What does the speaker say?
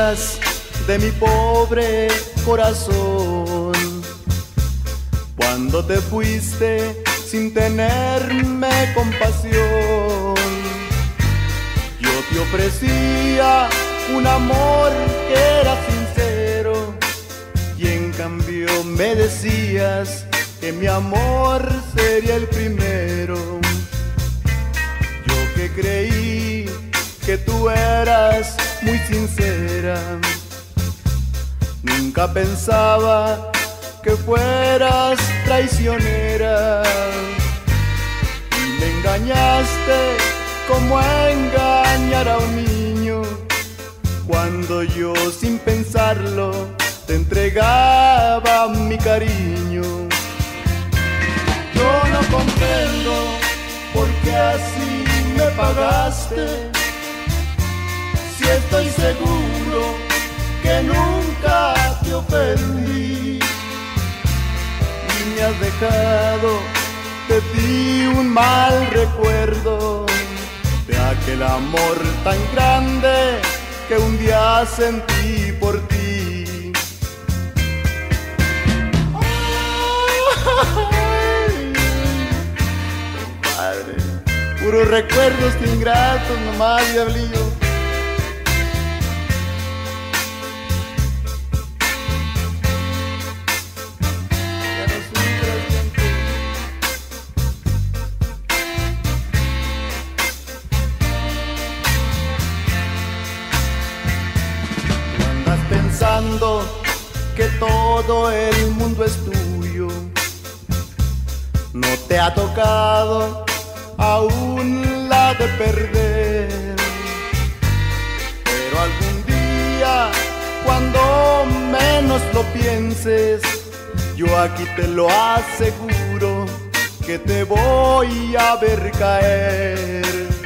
heridas de mi pobre corazón. Cuando te fuiste sin tenerme compasión, yo te ofrecía un amor que era sincero, y en cambio me decías que mi amor sería el primero. Yo que creí que tú eras muy sincera, nunca pensaba que fueras traicionera. Y me engañaste como engañar a un niño, cuando yo sin pensarlo te entregaba mi cariño. Yo no comprendo por qué así me pagaste, si estoy seguro que nunca te ofendí. Y me has dejado de ti un mal recuerdo, de aquel amor tan grande que un día sentí por ti. Ay, compadre, puros recuerdos que ingratos nomás, diablillo. Pensando que todo el mundo es tuyo, no te ha tocado aún la de perder. Pero algún día, cuando menos lo pienses, yo aquí te lo aseguro que te voy a ver caer.